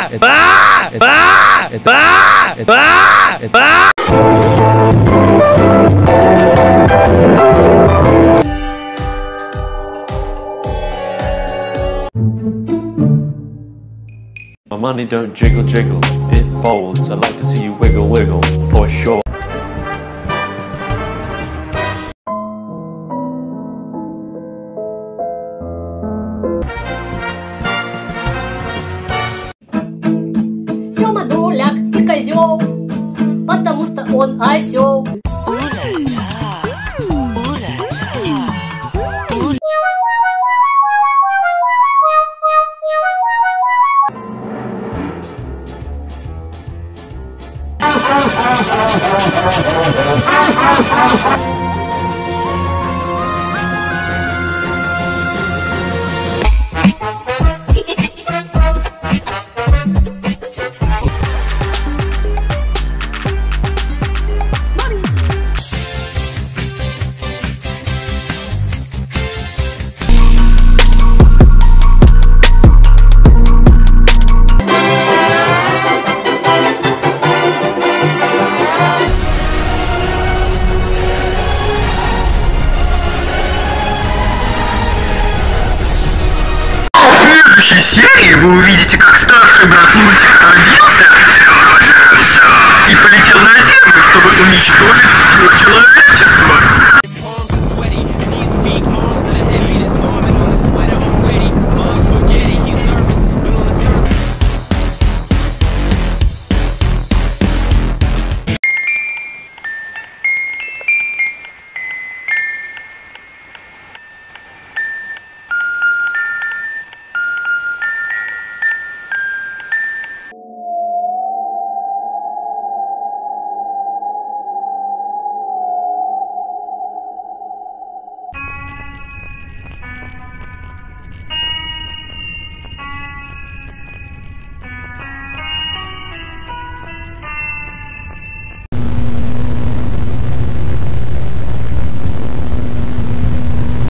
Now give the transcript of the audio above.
My money don't jiggle jiggle, it folds. I'd like to see you wiggle wiggle, for sure. Сёма дуляк и козёл, потому что он осёл. В следующей серии вы увидите, как старший брат мультика родился и полетел на Землю, чтобы уничтожить все человечество.